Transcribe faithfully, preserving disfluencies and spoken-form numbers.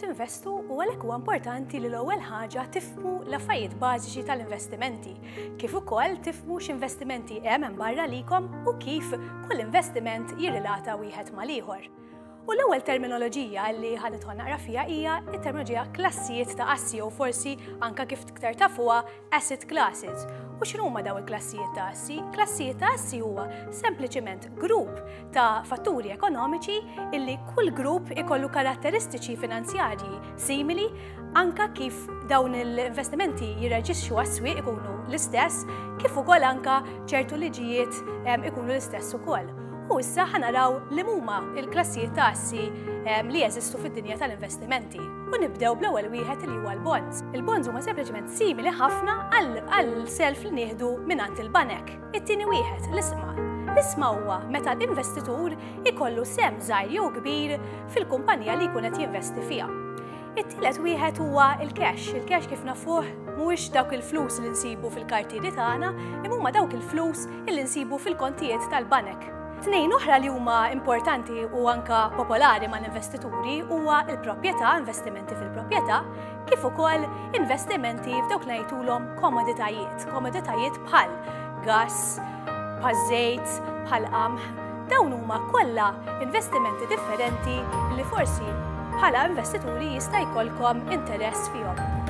tinvestu u għalhekk huwa importanti li l-ewwel ħaġa tifhmu l-affarijiet bażiċi tal-investimenti, kif ukoll tifhmu x'investimenti hemm hemm barra likom u kif kull investiment jirrilata wieħed mal-ieħor. U l-ewwel terminoloġija li ħanidħol naqra fiha hija t-terminoloġija klassijiet ta' assi jew forsi anke kif tiktar tafuha asset classes. U x'inhu huma dawn il-klassijiet ta' assi? Klassijiet ta' assi huwa sempliċement grupp ta' fatturi ekonomiċi illi kull grupp ikollu karatteristiċi finanzjarji simili anke kif dawn l-investimenti jirreġixxu għas-swieq ikunu l-istess kif ukoll anke ċertu liġijiet ikunu l-istess ukoll. U issa ħanaraw li huma l-klassijiet ta' assi li jeżistu fid-dinja tal-investimenti. U nibdew bl-ewwel wieħed li huwa l-bonds. Il-bonds huma sempliċement simili ħafna għall-self li nieħdu mingħand il-banek. It-tieni wieħed l-isma. L-isma huwa meta l-investitur ikollu sem żgħir jew kbir fil-kumpanija li jkun qed jinvesti fiha. It-tielet wieħed huwa l-cash. Il-cash kif nafuh mhuwiex dawk il-flus li nsibu fil-kartieri tagħna, imma huma dawk il-flus li nsibu fil-kontijiet tal-banek. Tnejn oħra li huma importanti u anke popolari mal-investituri huwa l-proprjetà, investimenti fil-proprjetà, kif ukoll investimenti f'dawk li ngħidulhom komoditajiet, komoditajiet bħal gass, bħal żejt, bħal qamħ. Dawn huma kollha investimenti differenti li forsi bħala investituri jista' jkollkom interess fihom.